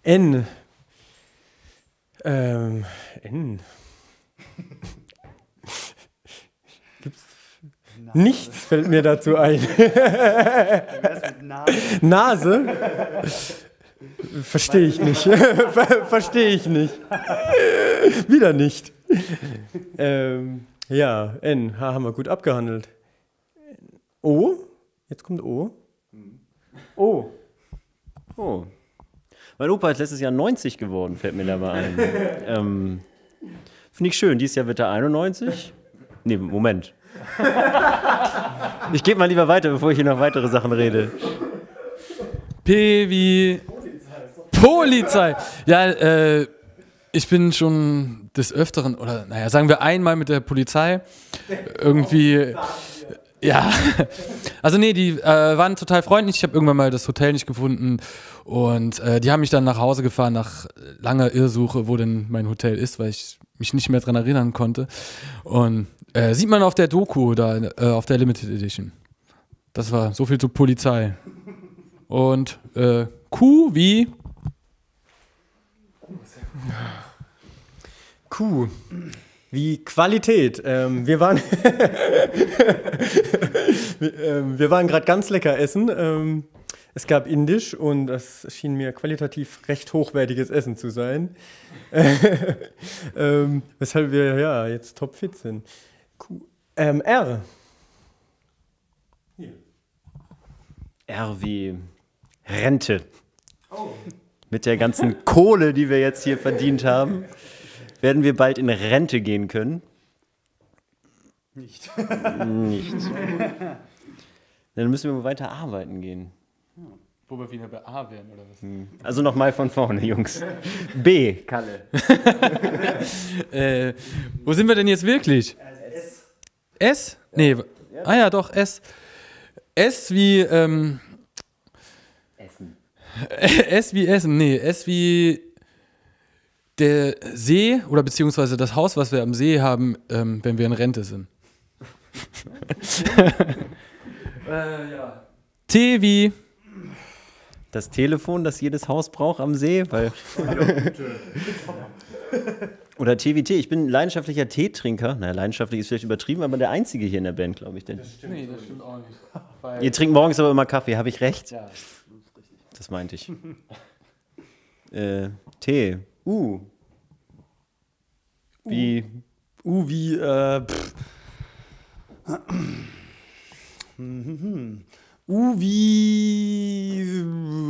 N. N. Gibt's? Nichts fällt mir dazu ein. Nase? Verstehe ich nicht. Verstehe ich nicht. Wieder nicht. Ja, N. Haben wir gut abgehandelt. O? Jetzt kommt O. O. Oh. Mein Opa ist letztes Jahr 90 geworden, fällt mir dabei ein. Finde ich schön. Dieses Jahr wird er 91. Nee, Moment. Ich gebe mal lieber weiter, bevor ich hier noch weitere Sachen rede. P wie Polizei. Ja, ich bin schon des Öfteren, oder naja, sagen wir einmal mit der Polizei irgendwie, ja, also nee, die waren total freundlich. Ich habe irgendwann mal das Hotel nicht gefunden und die haben mich dann nach Hause gefahren nach langer Irrsuche, wo denn mein Hotel ist, weil ich mich nicht mehr dran erinnern konnte. Und sieht man auf der Doku da, auf der Limited Edition. Das war so viel zur Polizei. Und Q wie Q. Wie Qualität. Wir waren wir waren gerade ganz lecker essen. Es gab Indisch und das schien mir qualitativ recht hochwertiges Essen zu sein. Weshalb wir ja jetzt topfit sind. Q. R. Hier. R wie Rente. Oh. Mit der ganzen Kohle, die wir jetzt hier verdient haben, werden wir bald in Rente gehen können. Nicht. Nicht. Dann müssen wir weiter arbeiten gehen. Wo wir wieder bei A wären, oder was? Also nochmal von vorne, Jungs. B, Kalle. Wo sind wir denn jetzt wirklich? S. S? Nee. Ah ja, doch, S. S wie, Essen. S wie Essen, nee, S wie der See oder beziehungsweise das Haus, was wir am See haben, wenn wir in Rente sind. Ja. T wie Das Telefon, das jedes Haus braucht am See, weil... Oder T wie Tee. Ich bin leidenschaftlicher Teetrinker. Naja, leidenschaftlich ist vielleicht übertrieben, aber der Einzige hier in der Band, glaube ich. Denn. Nee, das stimmt auch nicht. Ihr trinkt morgens aber immer Kaffee, habe ich recht? Ja. Das meinte ich. T. Wie... U wie, U wie,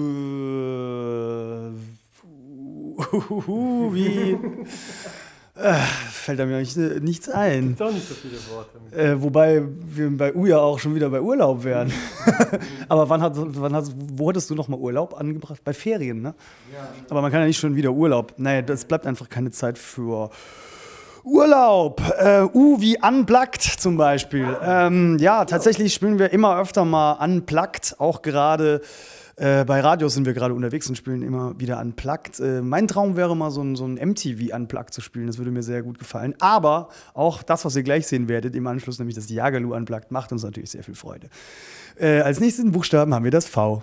wie, fällt mir eigentlich nichts ein. Doch nicht so viele Worte. Wobei wir bei U ja auch schon wieder bei Urlaub wären. Aber wo hattest du nochmal Urlaub angebracht? Bei Ferien, ne? Ja. Aber man kann ja nicht schon wieder Urlaub. Naja, das bleibt einfach keine Zeit für Urlaub. U wie Unplugged zum Beispiel. Ja, tatsächlich spielen wir immer öfter mal Unplugged. Auch gerade bei Radios sind wir gerade unterwegs und spielen immer wieder Unplugged. Mein Traum wäre mal so ein MTV Unplugged zu spielen. Das würde mir sehr gut gefallen. Aber auch das, was ihr gleich sehen werdet im Anschluss, nämlich das Jagerloo Unplugged, macht uns natürlich sehr viel Freude. Als nächsten Buchstaben haben wir das V.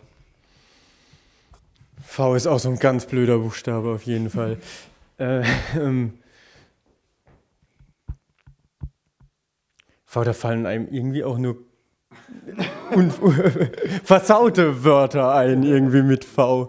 V ist auch so ein ganz blöder Buchstabe auf jeden Fall. V, da fallen einem irgendwie auch nur versaute Wörter ein, irgendwie mit V.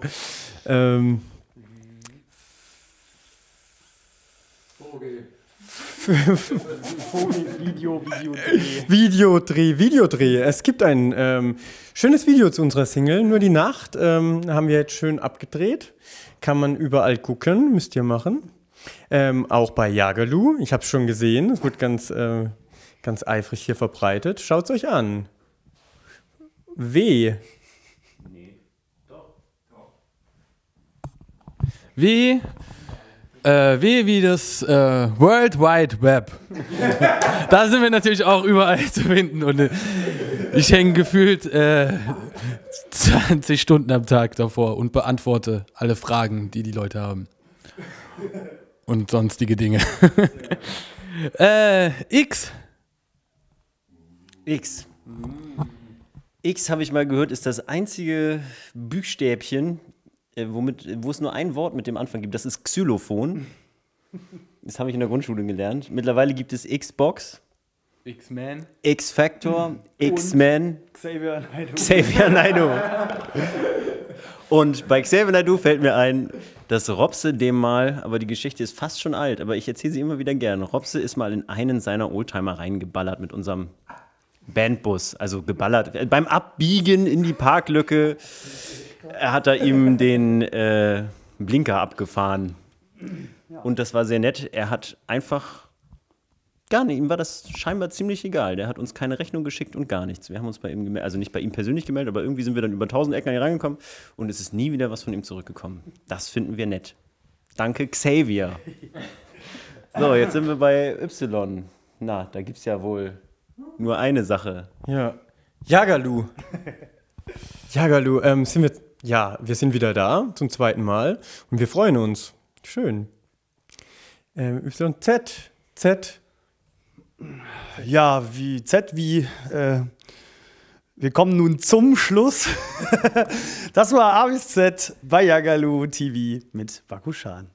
Videodreh. Es gibt ein schönes Video zu unserer Single, nur die Nacht, haben wir jetzt schön abgedreht. Kann man überall gucken, müsst ihr machen. Auch bei Jagerloo, ich habe es schon gesehen, es wird ganz eifrig hier verbreitet. Schaut es euch an. W. W wie das World Wide Web. Da sind wir natürlich auch überall zu finden und ich hänge gefühlt 20 Stunden am Tag davor und beantworte alle Fragen, die Leute haben. Und sonstige Dinge. X. X. X, habe ich mal gehört, ist das einzige Buchstäbchen wo es nur ein Wort mit dem Anfang gibt. Das ist Xylophon. Das habe ich in der Grundschule gelernt. Mittlerweile gibt es Xbox, X-Men. X-Factor, X-Men, Xavier Naidoo. Und bei Xavier Naidoo fällt mir ein, dass Robse dem mal, aber die Geschichte ist fast schon alt, aber ich erzähle sie immer wieder gerne. Robse ist mal in einen seiner Oldtimer reingeballert mit unserem Bandbus, also geballert. Beim Abbiegen in die Parklücke hat er ihm den Blinker abgefahren. Und das war sehr nett. Er hat einfach gar nicht, ihm war das scheinbar ziemlich egal. Der hat uns keine Rechnung geschickt und gar nichts. Wir haben uns bei ihm gemeldet, also nicht bei ihm persönlich gemeldet, aber irgendwie sind wir dann über 1000 Ecken hier reingekommen und es ist nie wieder was von ihm zurückgekommen. Das finden wir nett. Danke, Xavier. So, jetzt sind wir bei Y. Na, da gibt es ja wohl nur eine Sache. Ja. Jagalu. Jagalu, wir sind wieder da zum zweiten Mal und wir freuen uns. Schön. YZ. Z. Ja, wie Z, wie wir kommen nun zum Schluss. Das war A bis Z bei Jagalu TV mit Bakushan.